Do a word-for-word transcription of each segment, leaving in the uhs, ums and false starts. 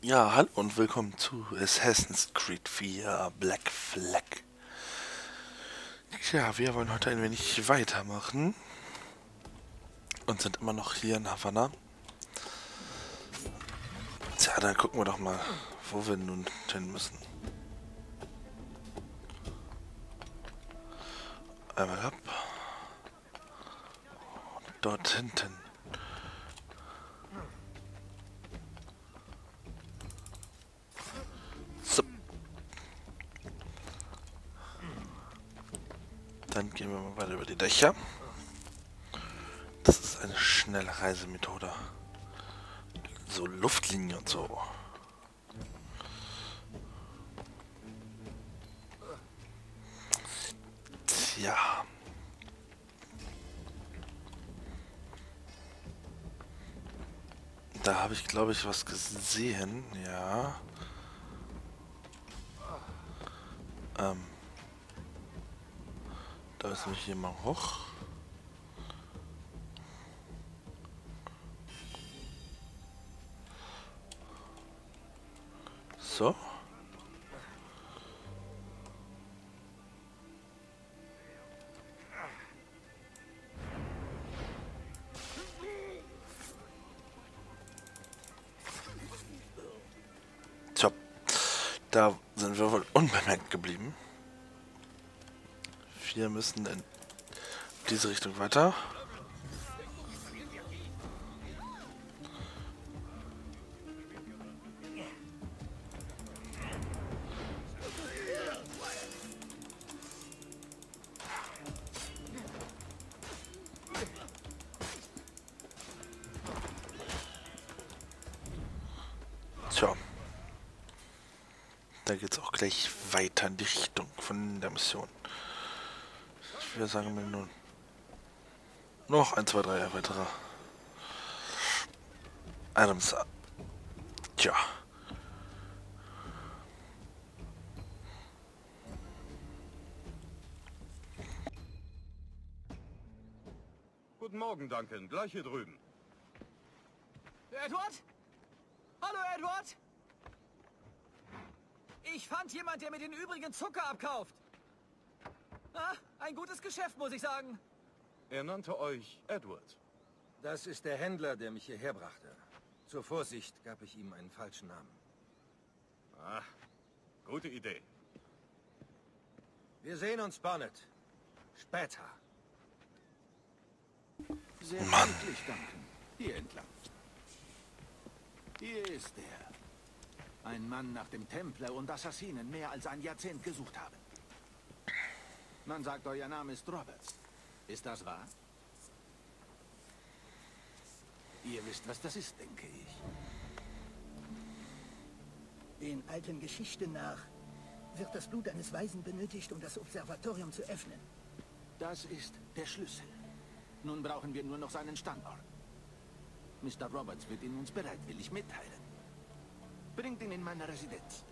Ja, hallo und willkommen zu Assassin's Creed vier Black Flag. Ja, wir wollen heute ein wenig weitermachen und sind immer noch hier in Havanna. Tja, dann gucken wir doch mal, wo wir nun hin müssen. Einmal ab. Und dort hinten. So. Dann gehen wir mal weiter über die Dächer. Das ist eine schnelle Reisemethode. So Luftlinie und so. Tja. Da habe ich, glaube ich, was gesehen. Ja. Ähm. Da ist mich hier mal hoch. So. Tja. Da sind wir wohl unbemerkt geblieben. Wir müssen in diese Richtung weiter. Tja. Da geht es auch gleich weiter in die Richtung von der Mission. Ich würde sagen, wir nun noch ein, zwei, drei weitere Items. Tja. Guten Morgen, Duncan. Gleich hier drüben. Edward? Hallo, Edward? Ich fand jemand, der mir den übrigen Zucker abkauft. Ah, ein gutes Geschäft, muss ich sagen. Er nannte euch Edward. Das ist der Händler, der mich hierher brachte. Zur Vorsicht gab ich ihm einen falschen Namen. Ah, gute Idee. Wir sehen uns, Bonnet. Später. Sehr freundlich, Duncan. Hier entlang. Hier ist er. Ein Mann, nach dem Templer und Assassinen mehr als ein Jahrzehnt gesucht haben. Man sagt, euer Name ist Roberts. Ist das wahr? Ihr wisst, was das ist, denke ich. Den alten Geschichten nach wird das Blut eines Weisen benötigt, um das Observatorium zu öffnen. Das ist der Schlüssel. Nun brauchen wir nur noch seinen Standort. Mister Roberts wird ihn uns bereitwillig mitteilen. Bringt ihn in meine Residenz.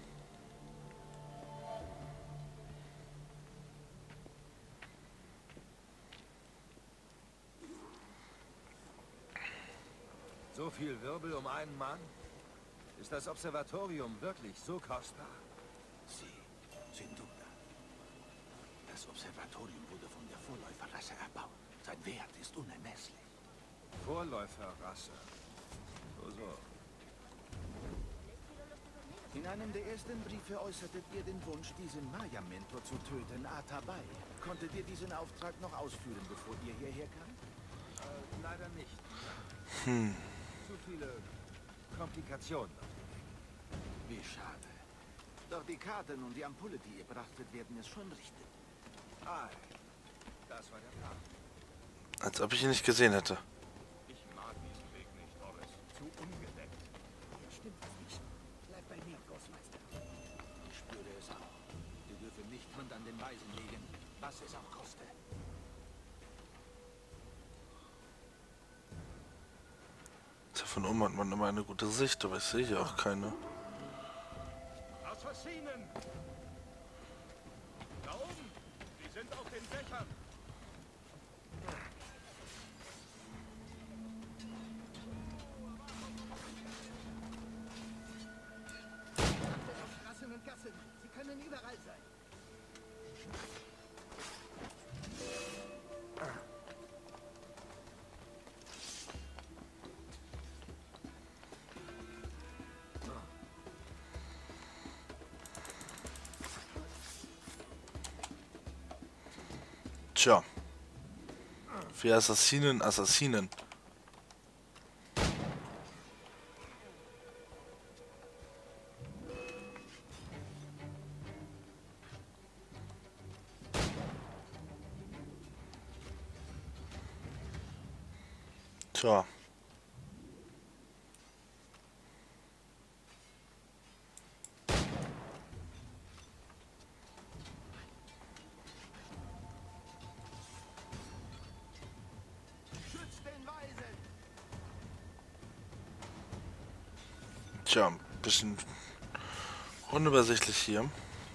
So viel Wirbel um einen Mann? Ist das Observatorium wirklich so kostbar? Sie, sin duda. Das Observatorium wurde von der Vorläuferrasse erbaut. Sein Wert ist unermesslich. Vorläuferrasse. So, so. In einem der ersten Briefe äußertet ihr den Wunsch, diesen Maya-Mentor zu töten, Atabai. Konntet ihr diesen Auftrag noch ausführen, bevor ihr hierher kam? Äh, leider nicht. Hm. Zu viele Komplikationen. Wie schade. Doch die Karten und die Ampulle, die ihr brachtet, werden es schon richten. Ah, das war der Plan. Als ob ich ihn nicht gesehen hätte. Ich mag diesen Weg nicht, Horace. Zu ungedeckt. Hier stimmt was nicht. Bleib bei mir, Großmeister. Ich spüre es auch. Wir dürfen nicht Hand an den Weisen legen, was es auch koste. Von oben hat man immer eine gute Sicht, aber ich sehe hier auch keine. Assassinen! Da oben! Sie sind auf den Dächern! können überall sein. Tja. Für Assassinen, Assassinen. Tja. Tja, ein bisschen unübersichtlich hier.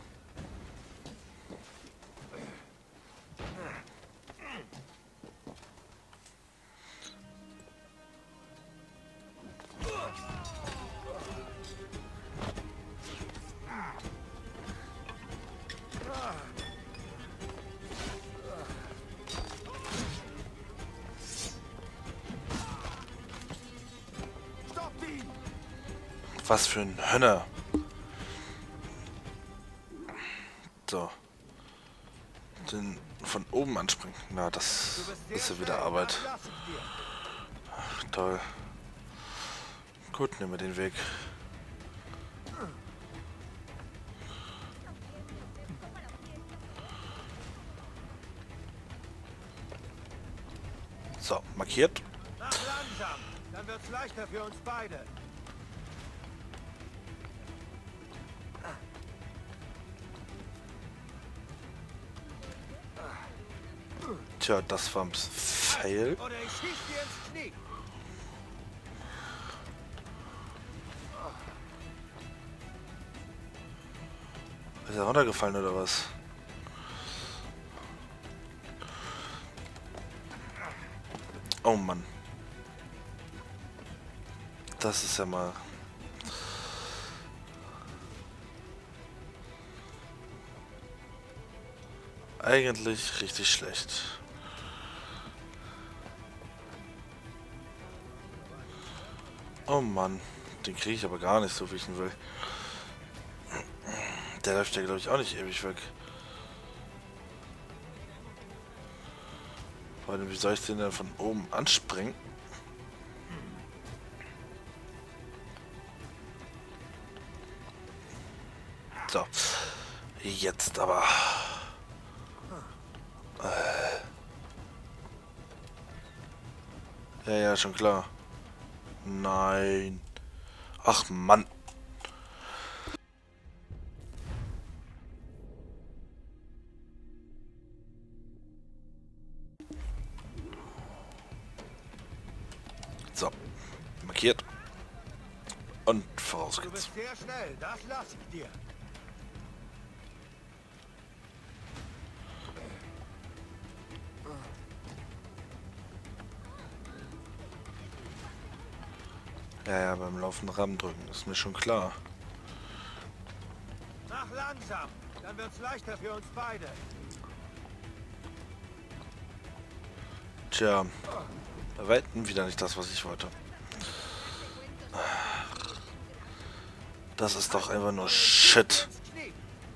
Was für ein Hönner. So. Den von oben anspringen. Na, das ist ja wieder Arbeit. Ach, toll. Gut, nehmen wir den Weg. So, markiert. Mach langsam, dann wird's leichter für uns beide. Tja, das war ein bisschen Fail. Oder ich schieß dir ins Knie. Ist er runtergefallen oder was? Oh Mann. Das ist ja mal... eigentlich richtig schlecht. Oh Mann, den kriege ich aber gar nicht so, wie ich ihn will. Der läuft ja, glaube ich, auch nicht ewig weg. Vor allem, wie soll ich den denn von oben anspringen? So, jetzt aber. Ja, ja, schon klar. Nein. Ach, Mann. So. Markiert. Und voraus Du geht's. bist sehr schnell, das lass ich dir. Ja, ja, beim Laufen Ram drücken, ist mir schon klar. Mach langsam, dann wird's leichter für uns beide. Tja, bei weitem wieder nicht das, was ich wollte. Das ist doch einfach nur Shit. Ins Knie.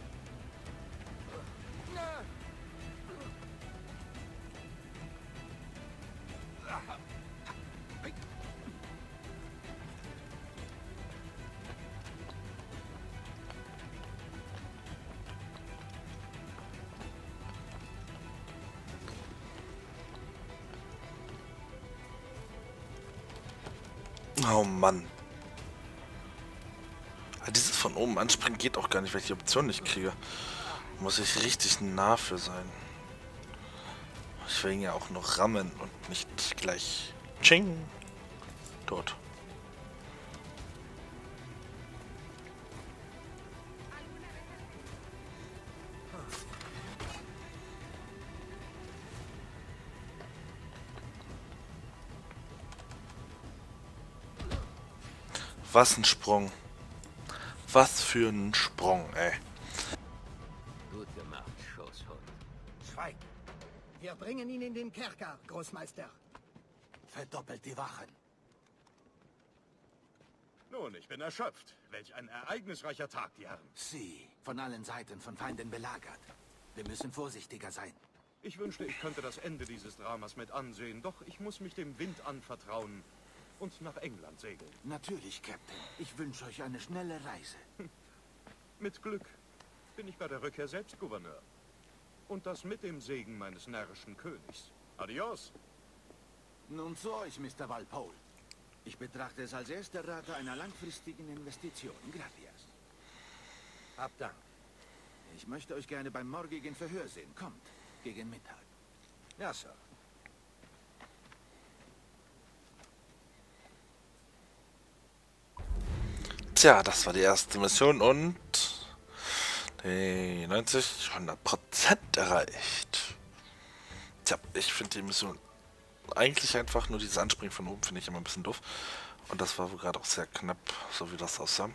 Oh Mann. Dieses von oben anspringen geht auch gar nicht, weil ich die Option nicht kriege. Muss ich richtig nah für sein. Ich will ihn ja auch noch rammen und nicht gleich Tsching. Tot. Was ein Sprung. Was für ein Sprung, ey. Wir bringen ihn in den Kerker, Großmeister. Verdoppelt die Wachen. Nun, ich bin erschöpft. Welch ein ereignisreicher Tag, die Herren. Sie, von allen Seiten von Feinden belagert. Wir müssen vorsichtiger sein. Ich wünschte, ich könnte das Ende dieses Dramas mit ansehen, doch ich muss mich dem Wind anvertrauen und nach England segeln. Natürlich, Captain. Ich wünsche euch eine schnelle Reise. Mit Glück bin ich bei der Rückkehr selbst Gouverneur. Und das mit dem Segen meines närrischen Königs. Adios. Nun zu euch, Mister Walpole. Ich betrachte es als erster Rate einer langfristigen Investition. Gracias. Habt Dank. Ich möchte euch gerne beim morgigen Verhör sehen. Kommt, gegen Mittag. Ja, Sir. Tja, das war die erste Mission und die neunzig, hundert Prozent erreicht. Tja, ich finde die Mission eigentlich einfach, nur dieses Anspringen von oben finde ich immer ein bisschen doof. Und das war wohl gerade auch sehr knapp, so wie das aussah.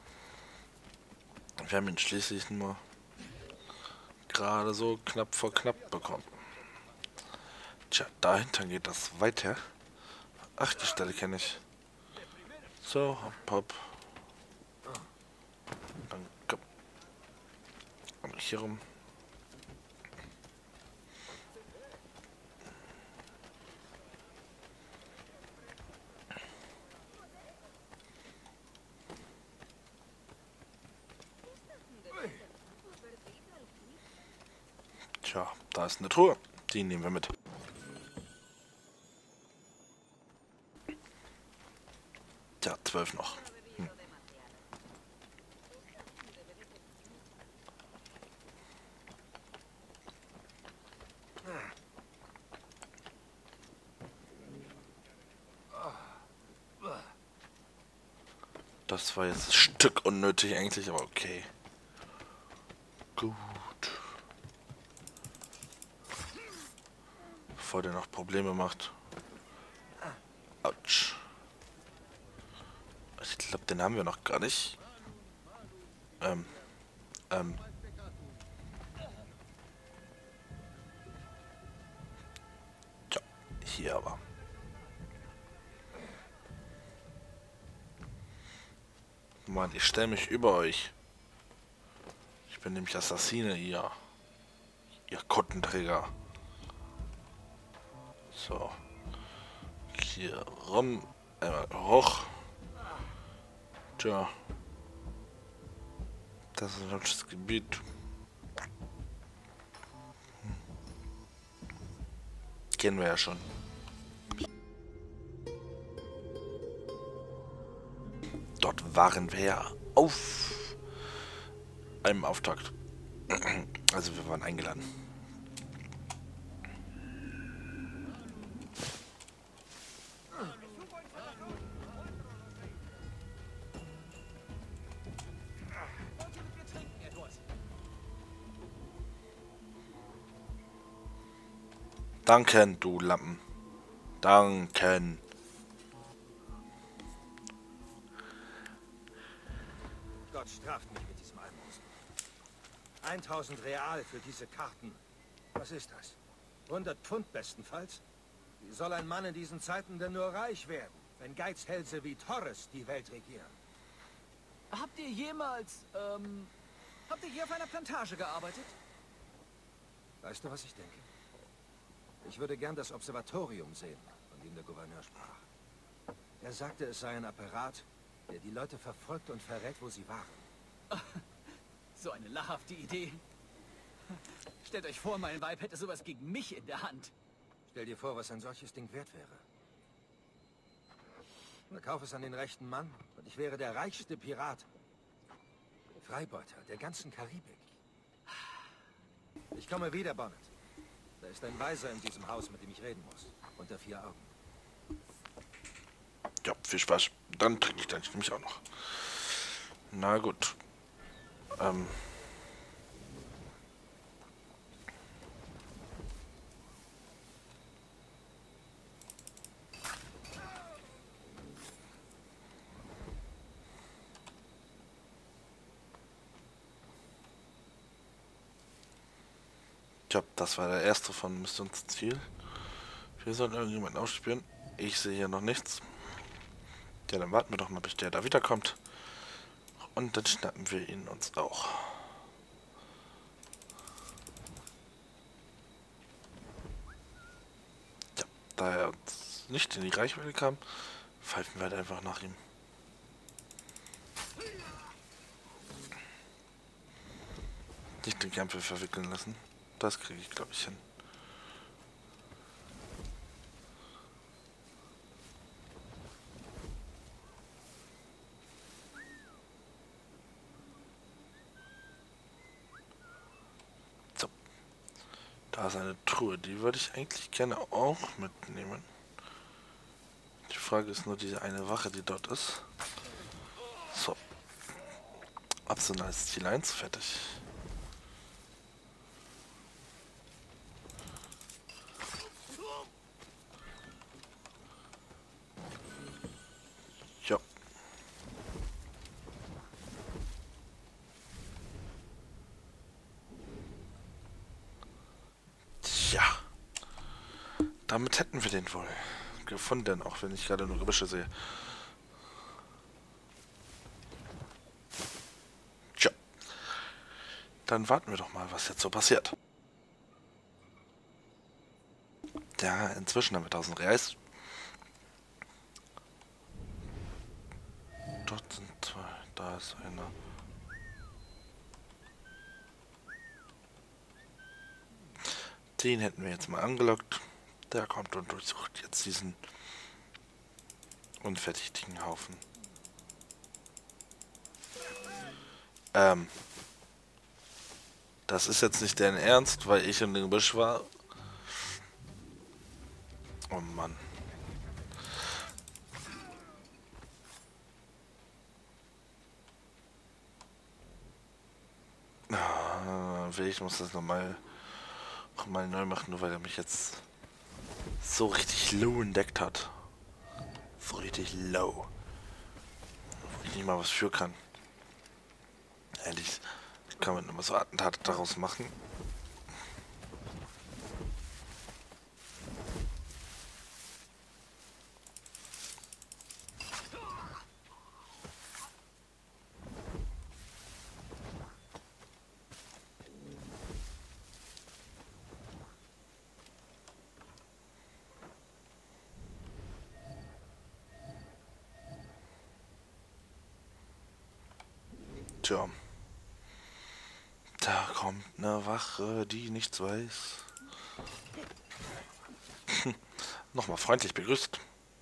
Wir haben ihn schließlich nur gerade so knapp vor knapp bekommen. Tja, dahinter geht das weiter. Ach, die Stelle kenne ich. So, hopp, hopp. Danke. Und hier rum. Tja, da ist eine Truhe. Die nehmen wir mit. Tja, zwölf noch. Hm. Das war jetzt ein Stück unnötig eigentlich, aber okay. Gut. Bevor der noch Probleme macht. Autsch. Ich glaube, den haben wir noch gar nicht. Ähm. Ähm. Tja, hier aber. Mann, ich stelle mich über euch. Ich bin nämlich Assassine, ihr. Ihr Kuttenträger. So. Hier rum. Einmal hoch. Tja. Das ist ein deutsches Gebiet. Hm. Kennen wir ja schon. Dort waren wir ja auf einem Auftakt. Also wir waren eingeladen. Danken, du Lappen. Danken. Gott straft mich mit diesem Almosen. eintausend Real für diese Karten. Was ist das? hundert Pfund bestenfalls? Wie soll ein Mann in diesen Zeiten denn nur reich werden, wenn Geizhälse wie Torres die Welt regieren? Habt ihr jemals, ähm, habt ihr hier auf einer Plantage gearbeitet? Weißt du, was ich denke? Ich würde gern das Observatorium sehen, von dem der Gouverneur sprach. Er sagte, es sei ein Apparat, der die Leute verfolgt und verrät, wo sie waren. So eine lachhafte Idee. Stellt euch vor, mein Weib hätte sowas gegen mich in der Hand. Stell dir vor, was ein solches Ding wert wäre. Verkauf es an den rechten Mann und ich wäre der reichste Pirat. Freibeuter der ganzen Karibik. Ich komme wieder, Bonnet. Da ist ein Weiser in diesem Haus, mit dem ich reden muss. Unter vier Augen. Ja, viel Spaß. Dann trinke ich dann nämlich auch noch. Na gut. Ähm. Tja, das war der erste von Missionsziel. Wir sollen irgendjemanden ausspüren. Ich sehe hier noch nichts. Ja, dann warten wir doch mal, bis der da wiederkommt. Und dann schnappen wir ihn uns auch. Ja, da er uns nicht in die Reichweite kam, pfeifen wir halt einfach nach ihm. Nicht den Kämpfe verwickeln lassen. Das kriege ich, glaube ich, hin. So. Da ist eine Truhe. Die würde ich eigentlich gerne auch mitnehmen. Die Frage ist nur diese eine Wache, die dort ist. So. Optionales Ziel eins, fertig. Ja. Tja. Damit hätten wir den wohl gefunden, auch wenn ich gerade nur Gebüsche sehe. Tja. Dann warten wir doch mal, was jetzt so passiert. Ja, inzwischen haben wir tausend Reais. Dort sind zwei, da ist einer. Den hätten wir jetzt mal angelockt. Der kommt und durchsucht jetzt diesen unfertigen Haufen. Ähm. Das ist jetzt nicht deren Ernst, weil ich in dem Gebüsch war. Oh Mann. Ah, ich muss das nochmal noch mal neu machen, nur weil er mich jetzt so richtig low entdeckt hat. So richtig low. Wo ich nicht mal was für kann. Ehrlich, kann man immer so Attentate daraus machen. Tja. Da kommt eine Wache, die nichts weiß. Nochmal freundlich begrüßt.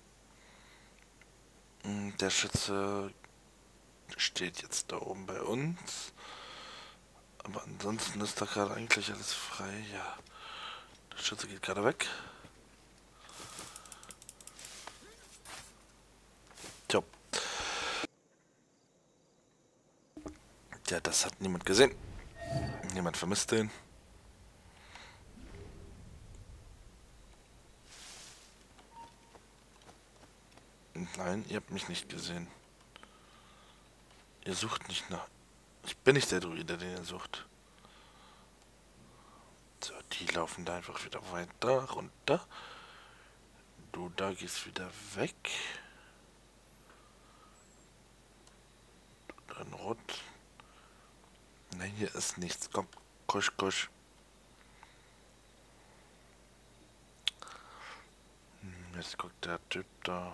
Der Schütze steht jetzt da oben bei uns. Aber ansonsten ist da gerade eigentlich alles frei. Ja. Der Schütze geht gerade weg. Tja. Ja, das hat niemand gesehen. Niemand vermisst den. Nein, ihr habt mich nicht gesehen. Ihr sucht nicht nach... Ich bin nicht der Druide, den ihr sucht. So, die laufen da einfach wieder weiter, runter. Du da gehst wieder weg. Du dann rot. Nein, hier ist nichts. Komm, kusch, kusch. Hm, jetzt guckt der Typ da.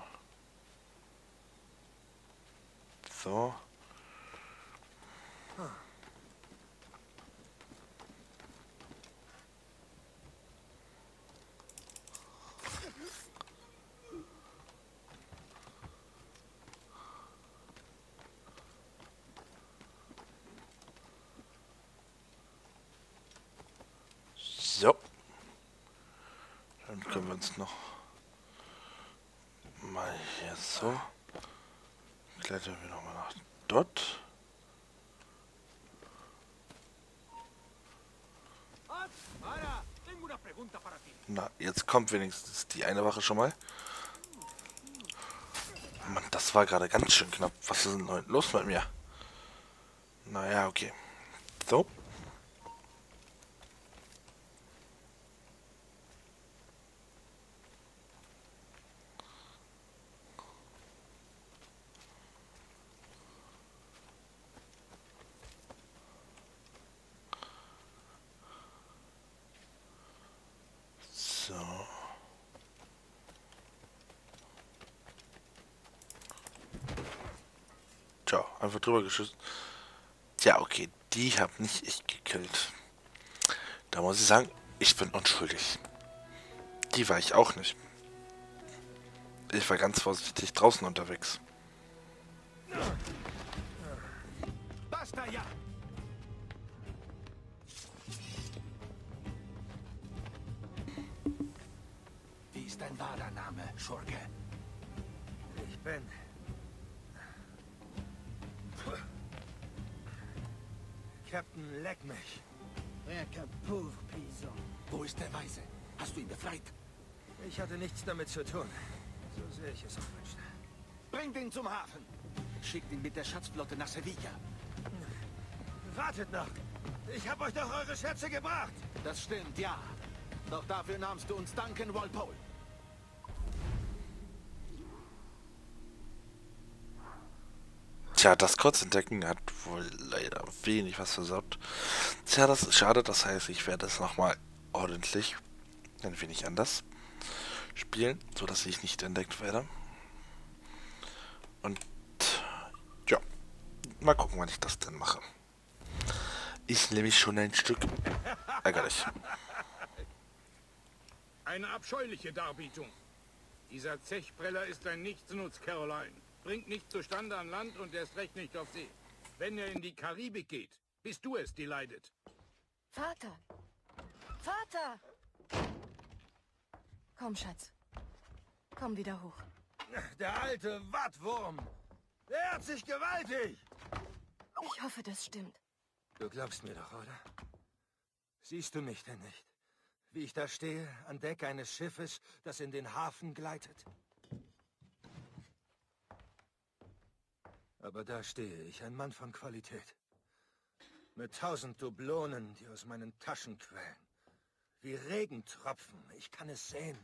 So. So. Dann können wir uns noch mal hier so. Klettern wir nochmal nach dort. Na, jetzt kommt wenigstens die eine Wache schon mal. Mann, das war gerade ganz schön knapp. Was ist denn heute los mit mir? Naja, okay. So. Tja, einfach drüber geschossen. Tja, okay, die hab nicht ich gekillt. Da muss ich sagen, ich bin unschuldig. Die war ich auch nicht. Ich war ganz vorsichtig draußen unterwegs. Basta ja! Wie ist dein wahrer Name, Schurke? Ich bin... Captain Leckmich. Recker pauvre paysan. Wo ist der Weise? Hast du ihn befreit? Ich hatte nichts damit zu tun. So sehr ich es auch wünschte. Bringt ihn zum Hafen. Schickt ihn mit der Schatzflotte nach Sevilla. Wartet noch! Ich habe euch doch eure Schätze gebracht! Das stimmt, ja. Doch dafür nahmst du uns Duncan Walpole. Tja, das Kurzentdecken hat wohl leider wenig was versaut. Tja, das ist schade, das heißt, ich werde es nochmal ordentlich, ein wenig anders spielen, so dass ich nicht entdeckt werde. Und ja, mal gucken, wann ich das denn mache. Ich nehme mich schon ein Stück ärgerlich. Eine abscheuliche Darbietung. Dieser Zechpreller ist ein Nichtsnutz, Caroline. Bringt nichts zustande an Land und erst recht nicht auf See. Wenn er in die Karibik geht, bist du es, die leidet. Vater! Vater! Komm, Schatz. Komm wieder hoch. Der alte Wattwurm! Der hat sich gewaltig! Ich hoffe, das stimmt. Du glaubst mir doch, oder? Siehst du mich denn nicht? Wie ich da stehe, an Deck eines Schiffes, das in den Hafen gleitet? Aber da stehe ich, ein Mann von Qualität. Mit tausend Dublonen, die aus meinen Taschen quellen. Wie Regentropfen, ich kann es sehen.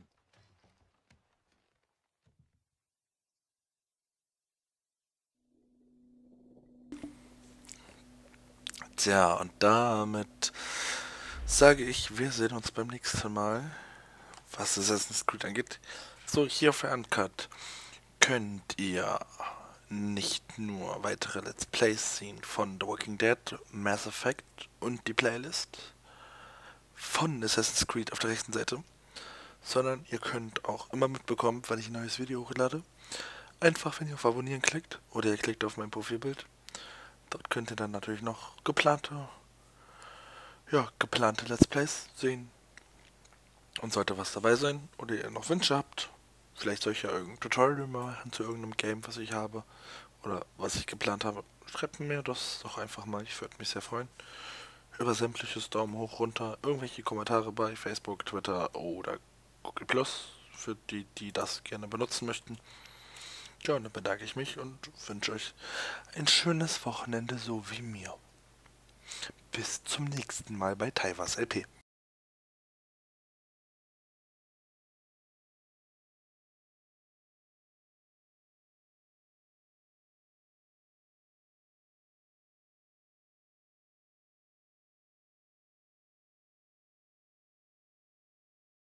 Tja, und damit sage ich, wir sehen uns beim nächsten Mal, was Assassin's Creed angeht. So, hier auf Uncut könnt ihr nicht nur weitere Let's Plays sehen von The Walking Dead, Mass Effect und die Playlist von Assassin's Creed auf der rechten Seite, sondern ihr könnt auch immer mitbekommen, wenn ich ein neues Video hochlade. Einfach, wenn ihr auf Abonnieren klickt oder ihr klickt auf mein Profilbild. Dort könnt ihr dann natürlich noch geplante, ja, geplante Let's Plays sehen. Und sollte was dabei sein oder ihr noch Wünsche habt, vielleicht soll ich ja irgendein Tutorial machen zu irgendeinem Game, was ich habe oder was ich geplant habe, schreibt mir das doch einfach mal, ich würde mich sehr freuen. Über sämtliches Daumen hoch, runter, irgendwelche Kommentare bei Facebook, Twitter oder Google Plus, für die, die das gerne benutzen möchten. Ja, und dann bedanke ich mich und wünsche euch ein schönes Wochenende, so wie mir. Bis zum nächsten Mal bei Taiwas L P.